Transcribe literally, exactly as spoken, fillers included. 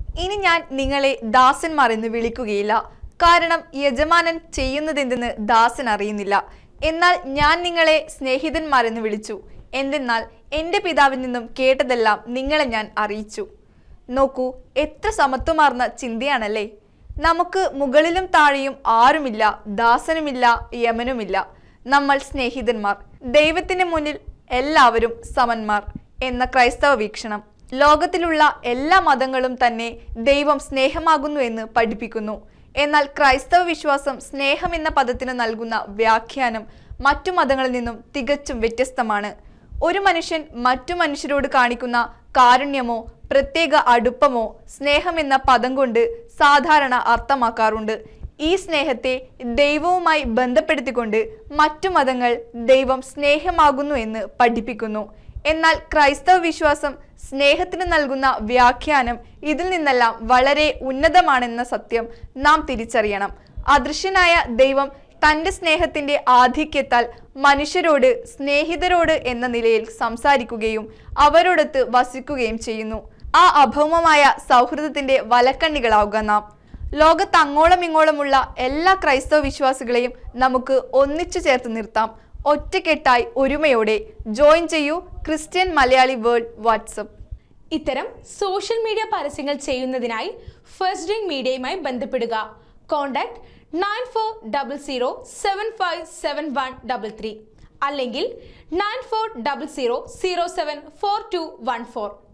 ഇനി ഞാൻ നിങ്ങളെ ദാസന്മാർ എന്ന് വിളിക്കുകയില്ല, കാരണം യജമാനൻ ചെയ്യുന്നതെന്തെന്ന് ദാസൻ അറിയുന്നില്ല. എന്നാൽ ഞാൻ നിങ്ങളെ സ്നേഹിതന്മാരെന്ന് വിളിച്ചു. എന്തെന്നാൽ എൻ്റെ പിതാവിൽ നിന്നും കേട്ടതെല്ലാം നിങ്ങളെ ഞാൻ അറിയിച്ചു. നോക്കൂ, എത്ര സമത്വമാർന്ന ചിന്തയാണല്ലേ. നമുക്ക് മുകളിലും താഴെയും ആരുമില്ല, ദാസനുമില്ല, യമനുമില്ല. നമ്മൾ സ്നേഹിതന്മാർ, ദൈവത്തിന് മുന്നിൽ എല്ലാവരും സമന്മാർ എന്ന ക്രൈസ്തവ വീക്ഷണം. ലോകത്തിലുള്ള എല്ലാ മതങ്ങളും തന്നെ ദൈവം സ്നേഹമാകുന്നു എന്ന് പഠിപ്പിക്കുന്നു. എന്നാൽ ക്രൈസ്തവ വിശ്വാസം സ്നേഹം എന്ന പദത്തിന് നൽകുന്ന വ്യാഖ്യാനം മറ്റു മതങ്ങളിൽ നിന്നും തികച്ചും വ്യത്യസ്തമാണ്. ഒരു മനുഷ്യൻ മറ്റു മനുഷ്യരോട് കാണിക്കുന്ന കാരുണ്യമോ പ്രത്യേക അടുപ്പമോ സ്നേഹം എന്ന പദം കൊണ്ട് സാധാരണ അർത്ഥമാക്കാറുണ്ട്. ഈ സ്നേഹത്തെ ദൈവവുമായി ബന്ധപ്പെടുത്തിക്കൊണ്ട് മറ്റു മതങ്ങൾ ദൈവം സ്നേഹമാകുന്നു എന്ന് പഠിപ്പിക്കുന്നു. എന്നാൽ ക്രൈസ്തവ വിശ്വാസം സ്നേഹത്തിന് നൽകുന്ന വ്യാഖ്യാനം ഇതിൽ നിന്നെല്ലാം വളരെ ഉന്നതമാണെന്ന സത്യം നാം തിരിച്ചറിയണം. അദൃശ്യനായ ദൈവം തൻ്റെ സ്നേഹത്തിൻ്റെ ആധിക്യത്താൽ മനുഷ്യരോട് സ്നേഹിതരോട് എന്ന നിലയിൽ സംസാരിക്കുകയും അവരോടൊത്ത് വസിക്കുകയും ചെയ്യുന്നു. ആ അഭൗമമായ സൗഹൃദത്തിൻ്റെ വലക്കണ്ണികളാവുക നാം. ലോകത്ത് അങ്ങോളം ഇങ്ങോളമുള്ള എല്ലാ ക്രൈസ്തവ വിശ്വാസികളെയും നമുക്ക് ഒന്നിച്ചു ചേർത്ത് നിർത്താം. ഒറ്റക്കെട്ടായി ഒരുമയോടെ ജോയിൻ ചെയ്യൂ ക്രിസ്ത്യൻ മലയാളി വേൾഡ് വാട്സപ്പ്. ഇത്തരം സോഷ്യൽ മീഡിയ പരസ്യങ്ങൾ ചെയ്യുന്നതിനായി ഫസ്റ്റ് ഡ്രിങ്ക് മീഡിയയുമായി ബന്ധപ്പെടുക. Contact nine four double zero seven five seven one double three അല്ലെങ്കിൽ nine four double zero zero seven four two one four.